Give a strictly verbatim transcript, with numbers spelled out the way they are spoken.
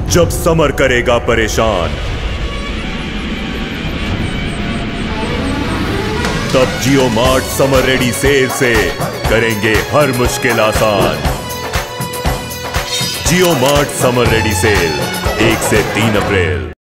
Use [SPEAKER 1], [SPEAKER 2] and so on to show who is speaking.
[SPEAKER 1] जब समर करेगा परेशान, तब Jio Mart summer ready sale से करेंगे हर मुश्किल आसान। Jio Mart summer ready sale एक से तीन अप्रैल।